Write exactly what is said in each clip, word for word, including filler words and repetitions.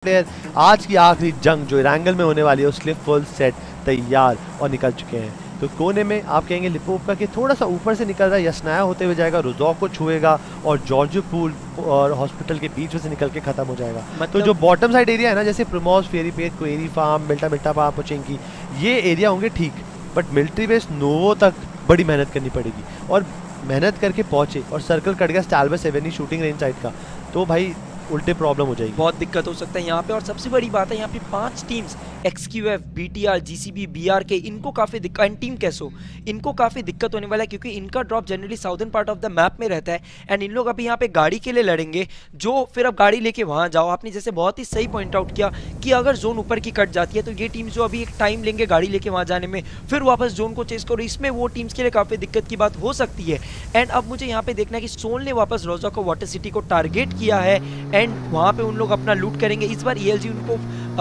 Player आज की आखिरी जंग जो रैंगल में होने वाली है उसके लिए फुल सेट तैयार और निकल चुके हैं। तो कोने में आप कहेंगे लिपोवका के थोड़ा सा ऊपर से निकल रहा है, यस्नाया होते हुए जाएगा, रोजॉक को छुएगा और जॉर्जियो पूल और हॉस्पिटल के बीच में से निकल के खत्म हो जाएगा। मतलब तो जो बॉटम साइड एरिया है ना, जैसे Primorsk, ferry pier, quarry farm, Mylta Mylta farm, Pochinki, ये एरिया होंगे ठीक, बट मिलिट्री बेस नोवो तक बड़ी मेहनत करनी पड़ेगी और मेहनत करके पहुंचे और सर्कल कट गया Stalber seven shooting range side का, तो भाई उल्टे प्रॉब्लम हो जाएगी, बहुत दिक्कत हो सकता है यहाँ पे। और सबसे बड़ी बात है यहाँ पे पांच teams XQF, BTR, GCB, BRK, इनको काफी दिक्कत, एंड टीम कैसो, इनको काफी दिक्कत होने वाला है क्योंकि इनका drop generally southern part of the map में रहता है एंड इन लोग अभी यहाँ पे गाड़ी के लिए लड़ेंगे, जो फिर अब गाड़ी लेके वहां जाओ। आपने जैसे बहुत ही सही पॉइंट आउट किया कि अगर जोन ऊपर की कट जाती है तो ये टीम जो अभी एक टाइम लेंगे गाड़ी लेके वहां जाने में, फिर वापस जोन को चेस करो, इसमें वो टीम्स के लिए काफी दिक्कत की बात हो सकती है। एंड अब मुझे यहाँ पे देखना है कि सोल ने वापस रोजा को वाटर सिटी को टारगेट किया है एंड वहां पे उन लोग अपना लूट करेंगे। इस बार ईएलजी उनको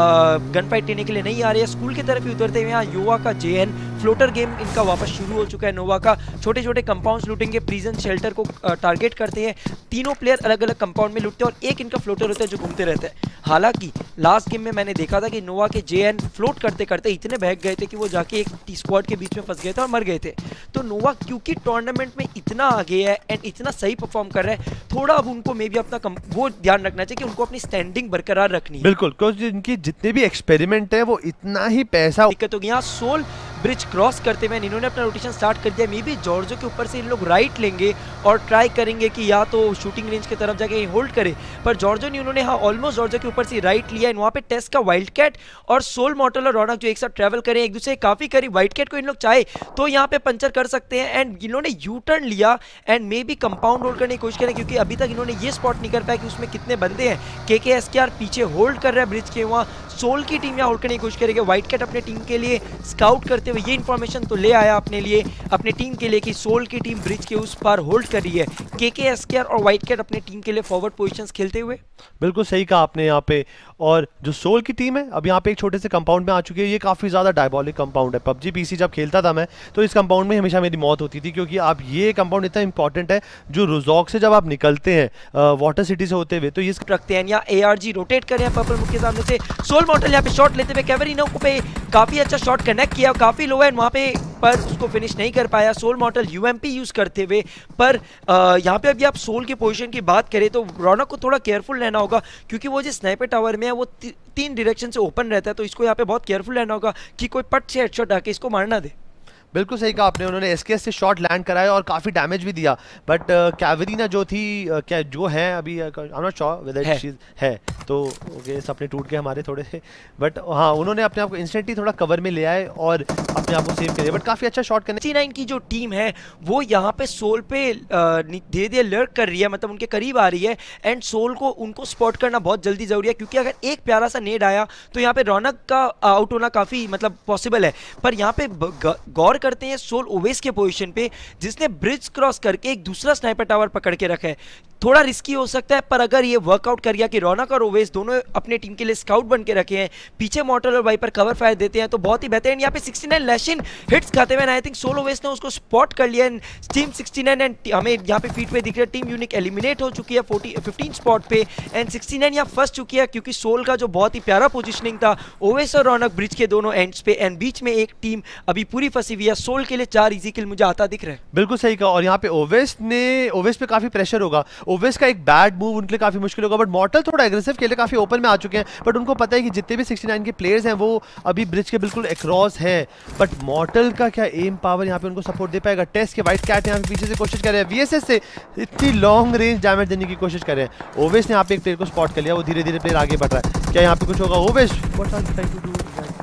गन फाइट लेने के लिए नहीं आ रही है, स्कूल की तरफ ही उतरते हुए यहाँ योवा का जेएन फ्लोटर गेम इनका वापस शुरू हो चुका है। नोवा का छोटे छोटे कंपाउंड्स लूटेंगे, प्रिजन शेल्टर को टारगेट करते हैं, तीनों प्लेयर अलग अलग कंपाउंड में लूटते हैं और एक इनका फ्लोटर होता है जो घूमते रहता है। हालांकि लास्ट गेम में मैंने देखा था कि नोवा के जेएन फ्लोट करते करते इतने बहक गए थे कि वो जाके एक स्क्वाड के बीच में फंस गए थे और मर गए थे। तो नोवा क्योंकि टूर्नामेंट में इतना आगे है एंड इतना सही परफॉर्म कर रहा है, थोड़ा अब उनको मे भी अपना वो ध्यान रखना चाहिए कि उनको अपनी स्टैंडिंग बरकरार रखनी है। बिल्कुल, क्योंकि इनकी जितने भी एक्सपेरिमेंट है वो इतना ही पैसा दिक्कत होगी। यहाँ सोल ब्रिज क्रॉस करते हुए इन्होंने अपना रोटेशन स्टार्ट कर दिया। मे बी जॉर्जो के ऊपर से इन लोग राइट लेंगे और ट्राई करेंगे कि या तो शूटिंग रेंज की तरफ जाके होल्ड करे, पर जॉर्जो ने उन्होंने हाँ ऑलमोस्ट जॉर्जो के ऊपर से राइट लिया है। वहाँ पे टेस्ट का वाइल्ड कैट और सोल मॉर्टल और रौनक जो एक साथ ट्रैवल करें एक दूसरे काफी करीब, वाइल्ड कैट को इन लोग चाहे तो यहाँ पे पंचर कर सकते हैं एंड इन्होंने यू टर्न लिया and may be compound hold करने की कोशिश करें क्योंकि अभी तक इन्होंने ये स्पॉट नहीं कर पाया कि उसमें कितने बंदे हैं। के के एस के आर पीछे होल्ड कर रहा है ब्रिज के, वहाँ सोल की टीम यहाँ होल्ड करने की कोशिश करेगी। व्हाइट कैट अपने टीम के लिए स्काउट करते हुए ये इन्फॉर्मेशन तो ले आया अपने लिए, अपने टीम के लिए कि सोल की टीम ब्रिज के उस पार होल्ड कर रही है। के के एस के आर और व्हाइट कैट अपने टीम के लिए फॉरवर्ड पोजीशंस खेलते हुए। बिल्कुल सही कहा आपने यहाँ पे। और जो सोल की टीम है अब यहाँ पे एक छोटे से कंपाउंड में आ चुकी है, ये काफ़ी ज़्यादा डायबॉलिक कंपाउंड है। पबजी पीसी जब खेलता था मैं तो इस कंपाउंड में हमेशा मेरी मौत होती थी क्योंकि आप ये कंपाउंड इतना इंपॉर्टेंट है जो रोजॉक से जब आप निकलते हैं वाटर सिटी से होते हुए तो ये रखते हैं। यहाँ एआरजी रोटेट कर रहे हैं पर्पल मुख के सामने से, सोल मॉडल यहाँ पे शॉट लेते हुए कैवरीनो पे काफी अच्छा शॉट कनेक्ट किया, काफी लो है वहाँ पे पर उसको फिनिश नहीं कर पाया सोल मॉडल यूएमपी यूज करते हुए। पर यहाँ पे अभी आप सोल की पोजीशन की बात करें तो रौनक को थोड़ा केयरफुल रहना होगा क्योंकि वो जो स्नाइपर टावर में है वो ती, तीन डायरेक्शन से ओपन रहता है, तो इसको यहाँ पे बहुत केयरफुल रहना होगा कि कोई पट से हेडशॉट आके इसको मारना दे। बिल्कुल सही कहा आपने, उन्होंने एसकेएस से शॉट लैंड कराया और काफ़ी डैमेज भी दिया, बट कैवरीना जो थी uh, क्या जो है अभी I am not sure whether she है तो ओके सपने टूट गए हमारे थोड़े से, बट हाँ उन्होंने अपने आप को इंस्टेंटली थोड़ा कवर में ले आए और अपने आप को सेव किया, बट काफ़ी अच्छा शॉट करने। नाइन की जो टीम है वो यहाँ पे सोल पे धीरे धीरे लर्क कर रही है, मतलब उनके करीब आ रही है एंड सोल को उनको स्पॉट करना बहुत जल्दी जरूरी है क्योंकि अगर एक प्यारा सा नेड आया तो यहाँ पे रौनक का आउट होना काफ़ी मतलब पॉसिबल है। पर यहाँ पे गौर करते हैं सोल ओवेस के पोजीशन पे जिसने ब्रिज क्रॉस करके एक दूसरा स्नाइपर टावर पकड़ के रखा है, थोड़ा रिस्की हो सकता है पर अगर ये वर्कआउट कर गया कि रौनक और ओवेस दोनों अपने टीम के लिए स्काउट बन के रखे हैं, पीछे मॉर्टल और वाइपर कवर फायर देते हैं तो बहुत ही बेहतरीन। यहाँ पे सिक्सटी नाइन लैशिन हिट्स खाते हुए आई थिंक सोल ओवेस ने उसको स्पॉट कर लिया। टीम सिक्सटी नाइन एंड हमें यहाँ पे फीट पे दिख रहा है टीम यूनिक एलिमिनेट हो चुकी है फिफ्टीन स्पॉट पे एंड सिक्सटी नाइन यहाँ फंस चुकी है क्योंकि सोल का जो बहुत ही प्यारा पोजिशनिंग था ओवेस और रौनक ब्रिज के दोनों एंड्स पे एंड बीच में एक टीम अभी पूरी फंसी हुई है। सोल के लिए चार इजी किल मुझे आता दिख रहा है। बिल्कुल सही कहा। और यहाँ पे ओवेस ने ओवेस पे काफी प्रेशर होगा, ओवेस का एक बैड मूव उनके लिए काफी मुश्किल होगा, बट मॉर्टल थोड़ा एग्रेसिव खेले काफी ओपन में आ चुके हैं, बट उनको पता है कि जितने भी सिक्सटी नाइन के प्लेयर्स हैं वो अभी ब्रिज के बिल्कुल अक्रॉस है, बट मॉर्टल का क्या एम पावर यहाँ पे उनको सपोर्ट दे पाएगा। टेस्ट के व्हाइट कैट यहाँ पे पीछे से कोशिश कर रहे हैं, वीएसएस से इतनी लॉन्ग रेंज डैमेज देने की कोशिश कर रहे हैं। ओवेस ने यहाँ पे एक प्लेयर को स्पॉट कर लिया, वो धीरे धीरे प्लेयर आगे बढ़ रहा है, क्या यहाँ पे कुछ होगा? Owais what are you trying to do?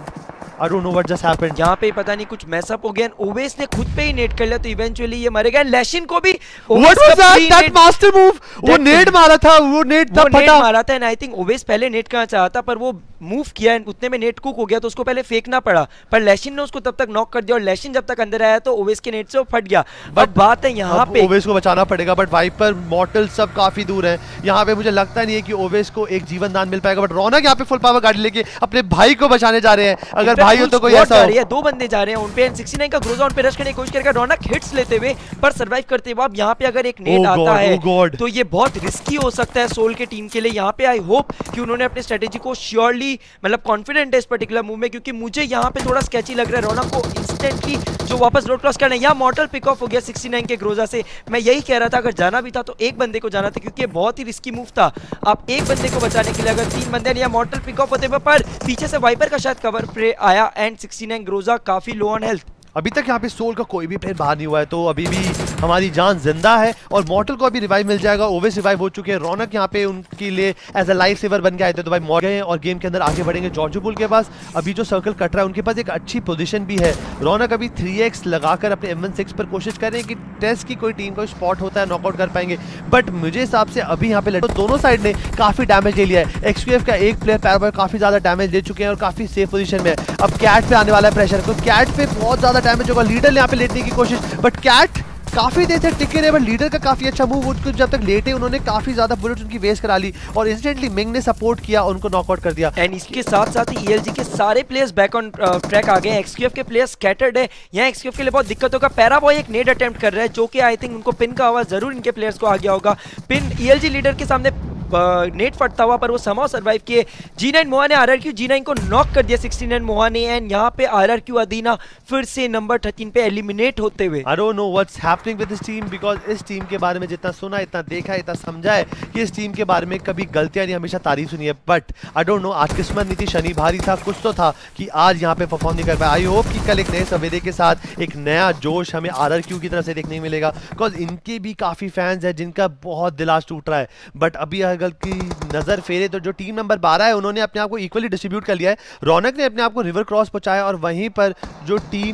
I don't know what just happened. यहाँ पे पता नहीं कुछ मैसअप हो गया, ओवेस ने खुद पे ही नेट कर लिया तो इवेंचुअली ये मरेगा। लैशिन को भी What was that? That master move? वो नेट मारा था, वो नेट तब फटा मारा था एंड आई थिंक ओवेस पहले नेट करना चाहा था पर वो मूव किया उतने में नेट कुक हो गया तो उसको पहले फेंकना पड़ा, पर लेशिन ने उसको तब तक नॉक कर दिया और लेशिन जब तक अंदर आया तो ओवेस के नेट से वो फट गया। बट बात है यहाँ पे ओवेस को बचाना पड़ेगा, बट वाइपर मॉर्टल सब काफी दूर है। यहाँ पे मुझे लगता नहीं है कि ओवेस को एक जीवन दान मिल पाएगा, बट रौनक यहाँ पे फुल पावर गाड़ी लेके अपने भाई को बचाने जा रहे हैं। अगर भाई हो तो कोई ऐसा हो, दो बंदे जा रहे हैं उन पे, एन सिक्सटी नाइन का ग्रोजा उन पे रश करने की कोशिश करेगा, रौनक हिट्स लेते हुए पर सर्वाइव करते हुए। अब यहाँ पे अगर एक नेट आता है तो ये बहुत रिस्की हो सकता है सोल के टीम के लिए। यहाँ पे आई होप कि उन्होंने अपनी स्ट्रेटेजी को श्योरली मतलब कॉन्फिडेंट है इस पर्टिकुलर मूव में, क्योंकि मुझे यहाँ पे थोड़ा स्केची लग रहा है रौनक को इंस्टेंटली जो वापस रोड क्रॉस करना है। या मॉर्टल पिक ऑफ हो गया सिक्सटी नाइन के ग्रोजा से। मैं यही कह रहा था अगर जाना भी था तो एक बंदे को जाना था, क्योंकि ये बहुत ही रिस्की मूव था। आप एक बंदे को बचाने के लिए अगर तीन बंदे या मॉर्टल पिक ऑफ होते हुए, पर पीछे से वाइपर का शायद कवर पे आया एंड सिक्सटी नाइन ग्रोजा काफी लो ऑन हेल्थ। अभी तक यहाँ पे सोल का कोई भी प्लेयर बाहर नहीं हुआ है, तो अभी भी हमारी जान जिंदा है और मॉर्टल को अभी रिवाइव मिल जाएगा। ओवेस रिवाइव हो चुके हैं, रौनक यहाँ पे उनके लिए एज अ लाइफ सेवर बन के आए थे, तो भाई मॉर गए और गेम के अंदर आगे बढ़ेंगे। जॉर्जो बुल के पास अभी जो सर्कल कट रहा है उनके पास एक अच्छी पोजीशन भी है। रौनक अभी थ्री एक्स लगाकर अपने एम वन सिक्स पर कोशिश कर रहे हैं कि टेस्ट की कोई टीम का स्पॉट होता है नॉकआउट कर पाएंगे, बट मुझे हिसाब से अभी यहाँ पे लड़ो दोनों साइड ने काफी डैमेज ले लिया है। एक्सक्यूएफ का एक प्लेयर पैर पर काफी ज्यादा डैमेज ले चुके हैं और काफी सेफ पोजीशन में है। अब कैट पे आने वाला है प्रेशर, तो कैट पे बहुत ज्यादा डैमेज होगा। लीडर यहाँ पे लेटने की कोशिश, बट कैट काफी देर तक टिके रहे, बट लीडर का काफी अच्छा मूव, उनको जब तक लेटे उन्होंने काफी ज्यादा बुलेट उनकी वेस्ट करा ली और इंस्टेंटली मिंग ने सपोर्ट किया, उनको नॉकआउट कर दिया। एंड इसके साथ साथ ही ईएलजी के सारे प्लेयर्स बैक ऑन ट्रैक आ गए हैं। एक्सक्यूएफ के प्लेयर्स स्कैटर्ड है, यहाँ एक्सक्यूएफ के लिए बहुत दिक्कत होगा। पैराबॉय एक नेड अटेम्प्ट कर रहा है जो कि आई थिंक उनको पिन का आवाज जरूर इनके प्लेयर्स को आ गया होगा। पिन ईएलजी लीडर के सामने नेट फटता हुआ, पर वो समाव सर्वाइव किए। जी नाइन मोहा ने आरआरक्यू जी नाइन को नॉक कर दिया सिक्सटी नाइन मोहा ने, एंड यहाँ पे आरआरक्यू अदीना फिर से नंबर थर्टीन पे एलिमिनेट होते हुए। I don't know what's happening with this team, because इस टीम के बारे में जितना सुना, इतना देखा, इतना समझा है कि इस टीम के बारे में कभी गलतियां नहीं हमेशा तारीफ सुनी है, बट आई डोंट नो आज किस्मत नहीं थी, शनि भारी था, कुछ तो था कि आज यहाँ पे परफॉर्म नहीं कर पाया। आई होप कि कल एक नए सवेरे के साथ एक नया जोश हमें आरआरक्यू की तरफ से देखने को मिलेगा, बिकॉज इनके भी काफी फैंस हैं जिनका बहुत दिल आज टूट रहा है। बट अभी अगर की नजर फेरे तो जो टीम नंबर बारह है उन्होंने अपने आप को इक्वली डिस्ट्रीब्यूट कर लिया है। रौनक ने अपने आप को रिवर क्रॉस पहुंचाया और वहीं पर जो टीम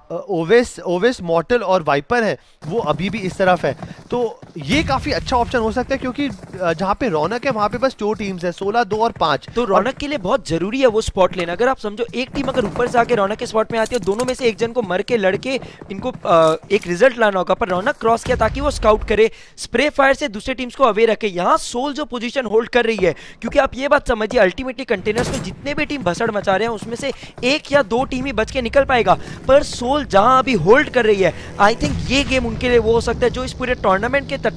ओवेस ओवेस मॉर्टल और वाइपर है वो अभी भी इस तरफ है, तो ये काफी अच्छा ऑप्शन हो सकता है, क्योंकि जहाँ पे रौनक है वहाँ पे बस दो टीम्स है, सोलह दो और पाँच, तो रौनक के लिए बहुत जरूरी है वो स्पॉट लेना। अगर आप समझो एक टीम अगर ऊपर से आके रौनक के स्पॉट में आती है, दोनों में से एक जन को मर के लड़के इनको एक रिजल्ट लाना होगा, पर रौनक क्रॉस किया ताकि वो स्काउट करे, स्प्रे फायर से दूसरे टीम्स को अवे रखे। यहाँ सोल जो पोजीशन होल्ड कर रही है, क्योंकि आप ये बात समझिए अल्टीमेटली कंटेनर्स में जितने भी टीम भसड़ मचा रहे हैं उसमें से एक या दो टीम ही बच के निकल पाएगा, पर सोल जहां अभी होल्ड कर रही है, आई थिंक ये गेम उनके लिए वो हो सकता है जो इस पूरे टूर्नामेंट के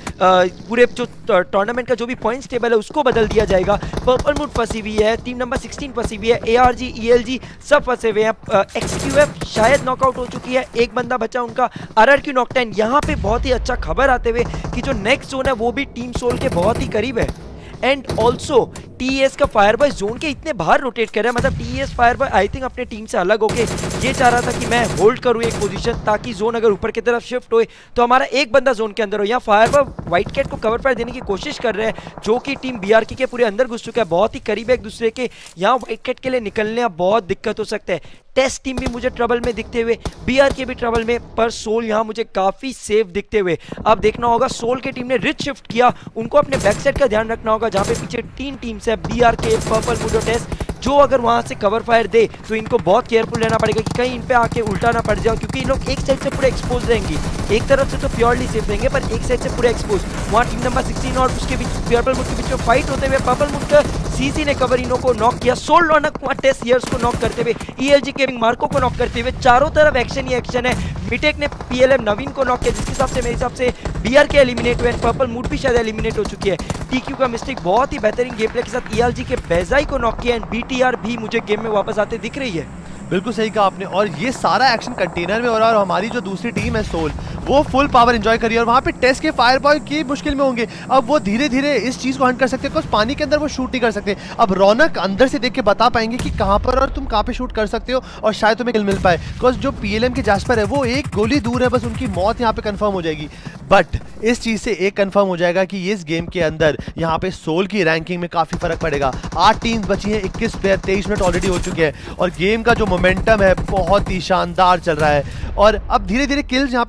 पूरे जो टूर्नामेंट का जो भी पॉइंट्स टेबल है उसको बदल दिया जाएगा। पर्पल मूड फंसी हुई है, टीम नंबर सिक्सटीन फंसी हुई है, एआरजी ईएलजी सब फंसे हुए हैं। एक्सक्यूएफ शायद नॉकआउट हो चुकी है, एक बंदा बचा उनका आरआरक्यू नॉकडाउन। यहाँ पे बहुत ही अच्छा खबर आते हुए कि जो नेक्स्ट जोन है वो भी टीम सोल के बहुत ही करीब है, एंड ऑल्सो टीएस का फायरबॉय जोन के इतने बाहर रोटेट कर रहा है, मतलब टीएस फायरबॉय आई थिंक अपने टीम से अलग होके ये चाह रहा था कि मैं होल्ड करूं एक पोजीशन ताकि जोन अगर ऊपर की तरफ शिफ्ट होए तो हमारा एक बंदा जोन के अंदर हो। यहाँ फायरबॉय व्हाइट कैट को कवर फायर देने की कोशिश कर रहे हैं जो कि टीम बीआरके के पूरे अंदर घुस चुका है, बहुत ही करीब है एक दूसरे के। यहाँ व्हाइट कैट के लिए निकलने अब बहुत दिक्कत हो सकता है। टेस्ट टीम भी मुझे ट्रबल में दिखते हुए, बीआरके भी ट्रबल में, पर सोल यहाँ मुझे काफी सेफ दिखते हुए। अब देखना होगा सोल की टीम ने रिच शिफ्ट किया, उनको अपने बैक साइड का ध्यान रखना होगा जहाँ पे पीछे तीन टीम्स है, बीआरके, पर्पल मूड और टेस्ट, जो अगर वहां से कवर फायर दे तो इनको बहुत केयरफुल रहना पड़ेगा कि कहीं इन पे आके उल्टा ना पड़ जाओ, क्योंकि ये लोग एक साइड से पूरे एक्सपोज रहेंगे, एक तरफ से तो प्योरली सेफ रहेंगे पर एक साइड से पूरे एक्सपोज। वहाँ टीम नंबर सिक्सटीन और उसके बीच पर्पल मूड के बीच में फाइट होते हुए पर्पल मूड का सीसी ने कवर इनो को नॉक किया, सोल रौनक टेस्ट ईयर्स को नॉक करते हुए, ईएलजी के मार्को को नॉक करते हुए, चारों तरफ एक्शन ही एक्शन है। मिटेक ने पीएलएम नवीन को नॉक किया, जिसके हिसाब से मेरे हिसाब से बीआरके एलिमिनेट हुए, पर्पल मूड भी शायद एलिमिनेट हो चुकी है। टीक्यू का मिस्टेक बहुत ही बेहतरीन गेम प्ले के साथ ईएलजी के बेजाई को नॉक किया, एंड बीटीआर भी मुझे गेम में वापस आते दिख रही है। बिल्कुल सही कहा आपने, और ये सारा एक्शन कंटेनर में हो रहा है और हमारी जो दूसरी टीम है सोल वो फुल पावर एंजॉय करी और वहाँ पे टेस्ट के फायर बॉय की मुश्किल में होंगे। अब वो धीरे धीरे इस चीज़ को हंट कर सकते हैं, बिकॉज पानी के अंदर वो शूट नहीं कर सकते। अब रौनक अंदर से देख के बता पाएंगे कि कहाँ पर और तुम कहाँ पे शूट कर सकते हो और शायद तुम्हें किल मिल पाए, बिकॉज जो पीएलएम के जैस्पर है वो एक गोली दूर है, बस उनकी मौत यहाँ पे कंफर्म हो जाएगी। बट इस चीज़ से एक कंफर्म हो जाएगा कि इस गेम के अंदर यहाँ पे सोल की रैंकिंग में काफ़ी फर्क पड़ेगा। आठ टीम्स बची हैं, इक्कीस प्लेयर, तेईस मिनट ऑलरेडी हो चुके हैं और गेम का जो मोमेंटम है बहुत ही शानदार चल रहा है और अब धीरे धीरे किल्स यहाँ पे सोल की तरफ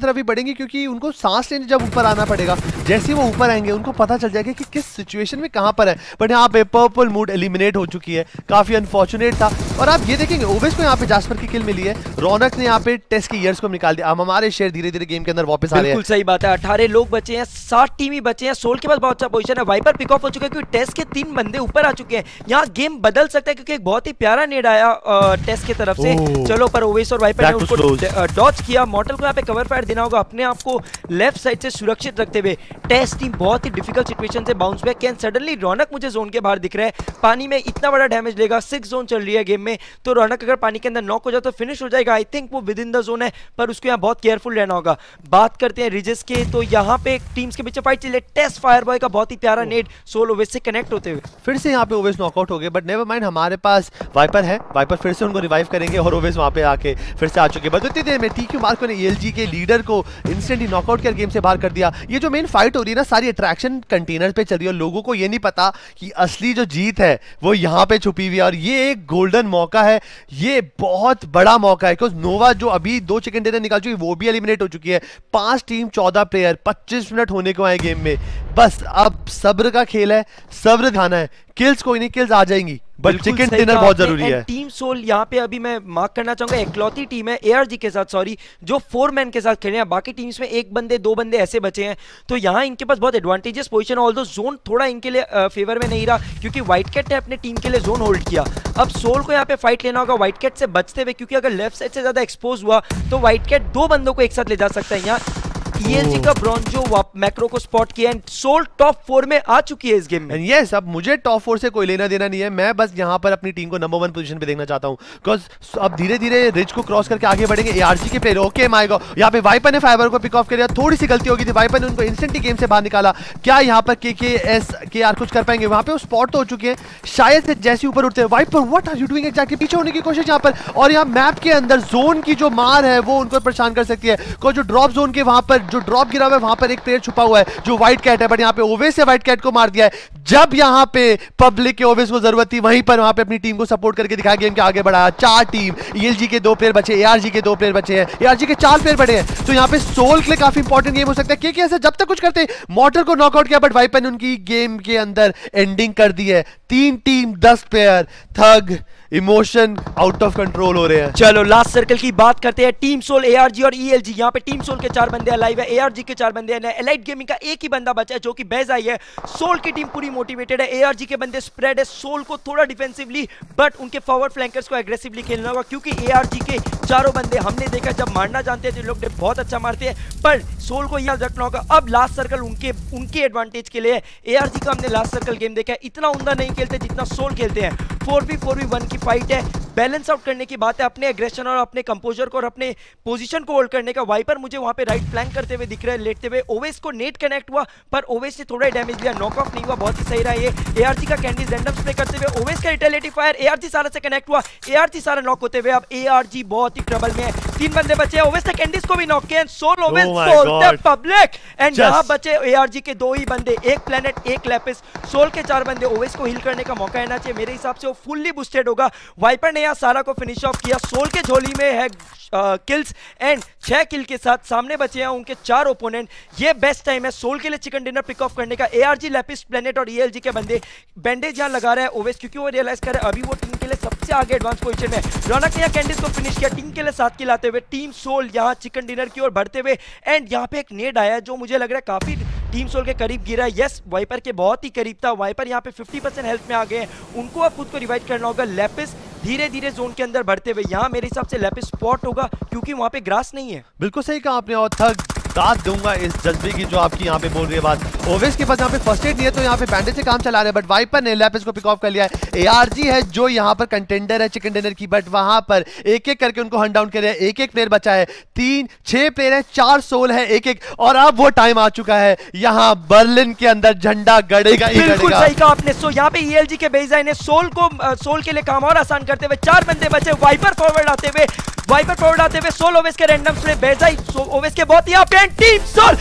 तरफ भी बढ़ेंगे, क्योंकि उनको सांस लेने जब ऊपर आना पड़ेगा, जैसे वो ऊपर आएंगे उनको पता चल जाएगा कि किस सिचुएशन में कहां पर है। बट यहाँ पे पर्पल मूड एलिमिनेट हो चुकी है, काफी अनफॉर्चुनेट था। और आप ये देखेंगे ओवेस को यहाँ पे जास्पर की किल मिली है, रौनक ने यहाँ पे टेस्ट के ईयर्स को निकाल दिया। अब हमारे शेयर धीरे धीरे गेम के अंदर वापस आ रहे हैं। बिल्कुल सही बात है, अठारह लोग बचे हैं, सात टीम ही बचे हैं। सोल के पास बहुत अच्छा पोजीशन है, वाइपर पिक ऑफ हो चुका है क्योंकि टेस्ट के तीन बंदे ऊपर आ चुके हैं। यहाँ गेम बदल सकता है क्योंकि एक बहुत ही प्यारा नेड आया टेस्ट की तरफ से। चलो पर ओवेस और वाइपर ने उसको डॉच किया। मॉर्टल को यहाँ पे कवर फायर देना होगा अपने आप को लेफ्ट साइड से सुरक्षित रखते हुए। टेस्ट टीम बहुत ही डिफिकल्ट सिचुएशन से बाउंस बैक किया। सडनली रौनक मुझे जोन के बाहर दिख रहा है, पानी में इतना बड़ा डैमेज लेगा। सिक्स जोन चल रही है गेम में, तो रौनक अगर पानी के अंदर नॉक हो जाए तो फिनिश हो जाएगा। आई थिंक वो विद इन द जोन है, पर उसको यहाँ बहुत केयरफुल रहना होगा। बात करते हैं रिजेस के, तो यहाँ पे टीम्स के पीछे फाइट चल रही है। टेस्ट फायरबॉय का बहुत ही प्यारा नेट सोल ओवेस से कनेक्ट होते हुए फिर से यहाँ पे ओवेस नॉकआउट हो गए, बट नेवर माइंड, हमारे पास वाइपर है। वाइपर फिर से उनको रिवाइव करेंगे और ओवेस वहाँ पे आके फिर से आ चुके। बस उतनी देर में टीक्यू मार्को ने ईएलजी के लीडर को इंस्टेंटली नॉकआउट कर गेम से बाहर कर दिया। ये जो मेन फाइट हो रही है ना, सारी अट्रैक्शन कंटेनर पे चल रही है और लोगों को ये नहीं पता कि असली जो जीत है वो यहाँ पे छुपी हुई है। और ये एक गोल्डन मौका है, ये बहुत बड़ा मौका है, बिकॉज नोवा जो अभी दो चिकन डिनर निकाल चुकी है वो भी एलिमिनेट हो चुकी है। पांच टीम चौदह प्लेयर, पच्चीस मिनट होने को आए गेम में। बस अब सब्र का खेल है, सब्र दिखाना है। किल्स कोई नहीं, किल्स आ जाएंगी, बट चिकन डिनर बहुत जरूरी है। टीम सोल यहाँ पे अभी मैं मार्क करना चाहूंगा, एकलौती टीम है एआरजी के साथ, सॉरी, जो फोर मैन के साथ खेल रहे हैं। बाकी टीम्स में एक बंदे दो बंदे ऐसे बचे हैं, तो यहाँ इनके पास बहुत एडवांटेजेस पोजीशन है। ऑल्दो जोन थोड़ा इनके लिए फेवर में नहीं रहा क्योंकि व्हाइट कैट ने अपने टीम के लिए जोन होल्ड किया। अब सोल को यहाँ पे फाइट लेना होगा व्हाइट कैट से बचते हुए, क्योंकि अगर लेफ्ट साइड से ज्यादा एक्सपोज हुआ तो व्हाइट कैट दो बंदों को एक साथ ले जा सकता है। यहाँ ईएलजी का ब्रॉन्जो मैक्रो को स्पॉट किया एंड सोल टॉप फोर में आ चुकी है इस गेम में। यस, अब मुझे टॉप फोर से कोई लेना देना नहीं है, मैं बस यहाँ पर अपनी टीम को नंबर वन पोजीशन पे देखना चाहता हूँ, बिकॉज अब धीरे धीरे रिज को क्रॉस करके आगे बढ़ेंगे एआरजी के प्लेयर। ओके माय गॉड, यहाँ पे वाइपर ने फाइबर को पिक ऑफ कर दिया, थोड़ी सी गलती हो गई थी, वाइपर ने उनको इंस्टेंटली गेम से बाहर निकाला। क्या यहाँ पर के के एस के आर कुछ कर पाएंगे? वहाँ पे वो स्पॉट तो हो चुके हैं, शायद से जैसे ऊपर उठते हैं Viper what are you doing exactly, पीछे होने की कोशिश यहाँ पर। और यहाँ मैप के अंदर जोन की जो मार है वो उनको परेशान कर सकती है, बिकॉज जो ड्रॉप जोन के वहां पर जो ड्रॉप गिरा हुआ है वहां पर एक प्लेयर छुपा हुआ है जो व्हाइट कैट है, बट यहाँ पे ओवेस से व्हाइट कैट को मार दिया है। जब यहाँ पे पब्लिक के ओवेस को जरूरत थी वहीं पर वहां पे अपनी टीम को सपोर्ट करके दिखाया, गेम के आगे बढ़ाया। चार टीम, ईएलजी के दो प्लेयर बचे, एआरजी के दो प्लेयर बचे हैं, एआरजी के चार प्लेयर बड़े हैं, तो यहाँ पे सोल के लिए काफी इंपॉर्टेंट गेम हो सकता है। क्योंकि ऐसे जब तक कुछ करते मॉर्टर को नॉकआउट किया, बट वाइपर ने उनकी गेम के अंदर एंडिंग कर दी है। तीन टीम दस player, thug emotion out of control हो रहे हैं। चलो लास्ट सर्कल की बात करते हैं। टीम सोल, एआरजी और ईएलजी। यहाँ पे टीम सोल के चार बंदे अलाइव है, एआरजी के चार बंदे हैं। एलाइट गेमिंग का एक ही बंदा बचा है जो कि बेज आई है। सोल की टीम पूरी मोटिवेटेड है, एआरजी के बंदे स्प्रेड है। सोल को थोड़ा डिफेंसिवली बट उनके फॉरवर्ड फ्लैंकर्स को एग्रेसिवली खेलना होगा, क्योंकि एआरजी के चारों बंदे हमने देखा जब मारना जानते हैं तो लोग बहुत अच्छा मारते हैं, पर सोल को याद रखना होगा। अब लास्ट सर्कल उनके उनके एडवांटेज के लिए। एआरजी का हमने लास्ट सर्कल गेम देखा है, इतना उमदा नहीं खेलते जितना सोल खेलते हैं। Four v four v one की फाइट है, बैलेंस आउट करने की बात है, अपने एग्रेशन और अपने कंपोजर को और अपने पोजीशन को होल्ड करने का। वाइपर मुझे वहां पे राइट फ्लैंक करते हुए दिख रहे हैं, लेटते हुए। ओवेस को नेट कनेक्ट हुआ पर ओवेस ने थोड़ा डैमेज लिया, नॉक ऑफ नहीं हुआ, बहुत ही सही रहा ये। एआरजी का कैंडीज रैंडम स्प्रे करते हुए ओवेस का रिटेलिटी फायर, एआरजी सारा से कनेक्ट हुआ, एआरजी सारा नॉक होते हुए अब एआरजी बहुत ही ट्रबल में है। तीन बंदे बचे हैं, ओवेस ने कैंडीज को भी नॉक किया। Soul Owais Soul the public and यहां बचे एआरजी के दो ही बंदे, एक प्लेनेट एक लैपिस। सोल के चार बंदे, ओवेस को हिल करने का मौका आना चाहिए, मेरे हिसाब से वो फुल्ली बूस्टेड होगा। वाइपर ने यहां सारा को फिनिश ऑफ किया। सोल के झोली में है किल्स एंड छह किल के साथ सामने बचे हैं उनके चार ओपोनेंट। ये बेस्ट टाइम है सोल के लिए चिकन डिनर पिक ऑफ करने का। एआरजी, लैपिस, प्लेनेट और ईएलजी के बंदे बैंडेज यहां लगा रहे हैं ओवेस, क्योंकि वो रियलाइज कर रहे हैं अभी वो टीम के लिए सबसे आगे एडवांस पोजीशन में। रौनक ने यहां कैंडीज को फिनिश किया, टीम के लिए साथ खिलाते हुए। टीम सोल यहां चिकन डिनर की ओर बढ़ते हुए एंड यहां पे एक नेड आया जो मुझे लग रहा है काफी टीम सोल के करीब गिरा है। यस, वाइपर के बहुत ही करीब था। वाइपर यहाँ पे फिफ्टी परसेंट हेल्थ में आ गए हैं, उनको अब खुद को रिवाइव करना होगा। लैपिस धीरे धीरे जोन के अंदर बढ़ते हुए, यहाँ मेरे हिसाब से लैपिस स्पॉट होगा क्योंकि वहाँ पे ग्रास नहीं है। बिल्कुल सही कहा आपने, और थक दाद दूंगा इस जज्बे की जो आपकी यहाँ पे बोल रही है बात। ओवेस के पास यहाँ पे फर्स्ट एड नहीं है तो यहाँ पे बैंडेज से काम चला रहे हैं, बट वाइपर ने लैपिस को पिक ऑफ कर लिया है। एआरजी है जो यहाँ पर कंटेंडर है चिकन डिनर की, बट वहां पर एक एक करके उनको हंट डाउन कर रहे हैं। एक एक प्लेयर बचा है, तीन छह प्लेयर है, चार सोल है एक एक, और अब वो टाइम आ चुका है यहाँ बर्लिन के अंदर झंडा गड़ेगा ही गड़ेगा। बिल्कुल सही कहा आपने। सो यहाँ पे ईएलजी के बेजाई ने सोल को सोल के लिए काम और आसान करते हुए चार बंदे बचे। वाइपर फॉरवर्ड आते हुए वाइपर फॉरवर्ड आते हुए सोल ओवेस के रैंडम स्प्रे, बेजाई ओवेस के बहुत ही पे टीम सोल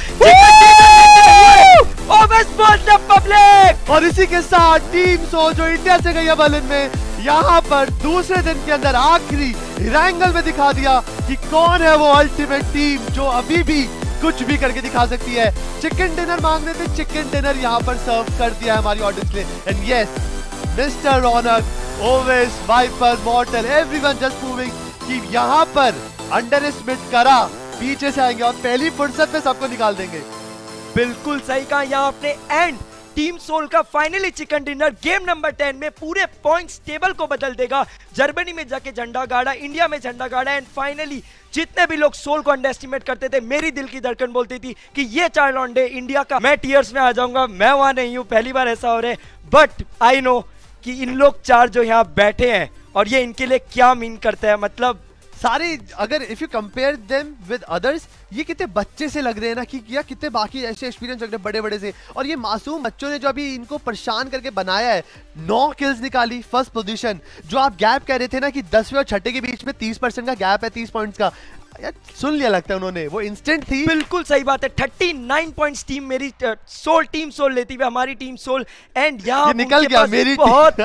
ओवेस बोल द पब्लिक। और इसी के साथ टीम सोल जो इंडिया से गई है बर्लिन में, यहाँ पर दूसरे दिन के अंदर आखिरी रैंगल में दिखा दिया कि कौन है वो अल्टीमेट टीम जो अभी भी कुछ भी करके दिखा सकती है। चिकन डिनर मांग रहे थे, चिकन डिनर यहाँ पर सर्व कर दिया है हमारी ऑडियंस ने। And yes, mister Raunak, Owais, Viper, Mortal, everyone just moving कि यहाँ पर अंडर एस्टिमेट करा, पीछे से आएंगे और पहली फुर्सत में सबको निकाल देंगे। बिल्कुल सही कहा यहाँ आपने। एंड टीम सोल का finally chicken dinner game number ten में पूरे पॉइंट्स टेबल को बदल देगा। जर्मनी में जाके झंडा गाड़ा, इंडिया में झंडा गाड़ा एंड फाइनली जितने भी लोग सोल को अंडर एस्टिमेट करते थे, मेरी दिल की धड़कन बोलती थी कि ये चार लौंडे इंडिया का, मैं टीयर्स में आ जाऊंगा। मैं वहां नहीं हूं, पहली बार ऐसा हो रहा है, बट आई नो कि इन लोग चार जो यहाँ बैठे हैं और ये इनके लिए क्या मीन करते हैं। मतलब सारे अगर if you compare them with others, ये कितने बच्चे से लग रहे हैं ना, कि या कितने बाकी ऐसे एक्सपीरियंस लग रहे हैं बड़े बड़े से। और ये मासूम बच्चों ने जो अभी इनको परेशान करके बनाया है, नौ किल्स निकाली, फर्स्ट पोजीशन। जो आप गैप कह रहे थे ना कि दसवें और छठे के बीच में तीस परसेंट का गैप है, तीस पॉइंट्स का, यार सुन लिया लगता है उन्होंने, वो इंस्टेंट थी। बिल्कुल सही बात है। उनतालीस पॉइंट्स टीम मेरी सोल टीम सोल लेती हुई, हमारी टीम सोल। एंड यहाँ निकल गया मेरी बहुत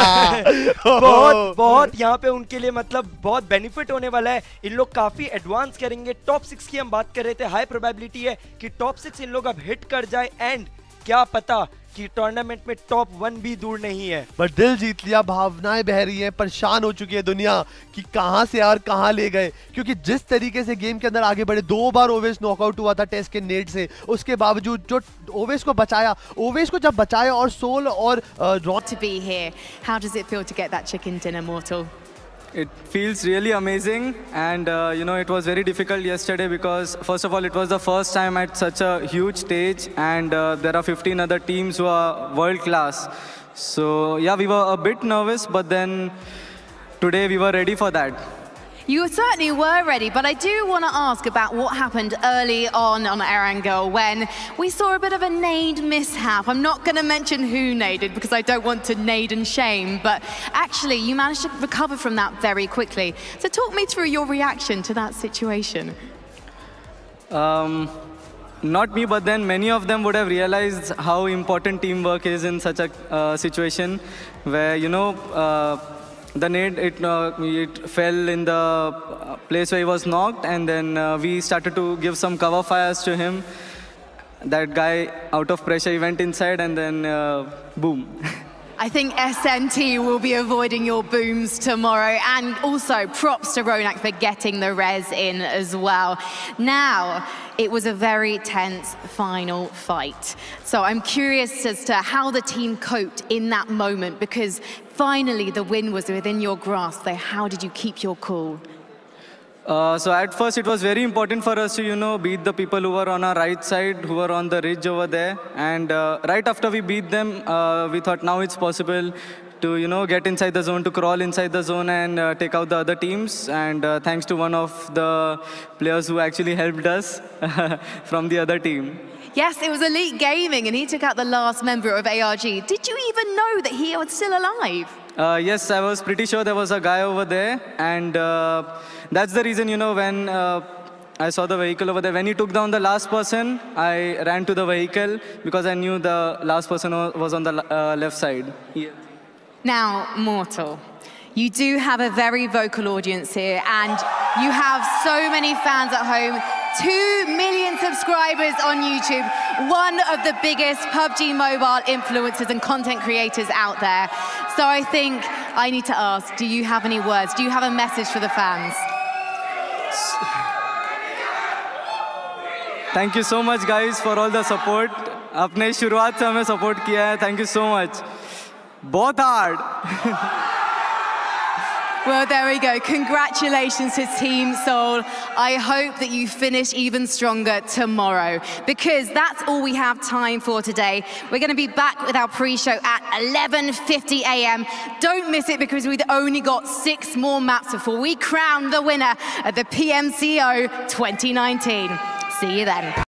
बहुत बहुत यहाँ पे उनके लिए मतलब बहुत बेनिफिट होने वाला है। इन लोग काफी एडवांस करेंगे। टॉप सिक्स की हम बात कर रहे थे, हाई प्रोबेबिलिटी है कि टॉप सिक्स इन लोग अब हिट कर जाए एंड क्या पता कि टूर्नामेंट में टॉप वन भी दूर नहीं है। पर दिल जीत लिया, भावनाएं बह रही हैं, परेशान हो चुकी है दुनिया कि कहां से यार कहां ले गए। क्योंकि जिस तरीके से गेम के अंदर आगे बढ़े, दो बार ओवेस नॉकआउट हुआ था टेस्ट के नेट से, उसके बावजूद जो ओवेस को बचाया, ओवेस को जब बचाया और सोल और Ron to be here. How does it feel to get that chicken dinner, Mortal? It feels really amazing, and uh, you know, it was very difficult yesterday because first of all it was the first time at such a huge stage, and uh, there are fifteen other teams who are world class. So yeah, we were a bit nervous, but then today we were ready for that. You certainly were ready, but I do want to ask about what happened early on on Erangel when we saw a bit of a nade mishap. I'm not going to mention who naded because I don't want to nade and shame, but actually you managed to recover from that very quickly. So talk me through your reaction to that situation. Um, not me, but then many of them would have realized how important teamwork is in such a uh, situation where, you know, uh, the nade, it, uh, it fell in the place where he was knocked, and then uh, we started to give some cover fires to him. That guy, out of pressure, he went inside, and then uh, boom. I think S N T will be avoiding your booms tomorrow, and also props to Ronak for getting the res in as well. Now, it was a very tense final fight. So I'm curious as to how the team coped in that moment, because finally the win was within your grasp. So how did you keep your cool? Uh, so at first it was very important for us to, you know, beat the people who were on our right side, who were on the ridge over there. And uh, right after we beat them, uh, we thought now it's possible to, you know, get inside the zone, to crawl inside the zone and uh, take out the other teams. And uh, thanks to one of the players who actually helped us from the other team. Yes, it was Elite Gaming, and he took out the last member of A R G. Did you even know that he was still alive? Uh, yes, I was pretty sure there was a guy over there, and uh, that's the reason, you know, when uh, I saw the vehicle over there, when he took down the last person, I ran to the vehicle because I knew the last person was on the uh, left side. Yeah. Now, Mortal, you do have a very vocal audience here, and you have so many fans at home. Two million subscribers on YouTube, one of the biggest P U B G mobile influencers and content creators out there. So I think I need to ask, do you have any words? Do you have a message for the fans? Thank you so much, guys, for all the support. आपने शुरुआत से हमें support किया है. Thank you so much. बहुत hard. Well, there we go. Congratulations to TeamSouL. I hope that you finish even stronger tomorrow, because that's all we have time for today. We're going to be back with our pre-show at eleven fifty a m Don't miss it, because we've only got six more maps before we crown the winner of the P M C O twenty nineteen. See you then.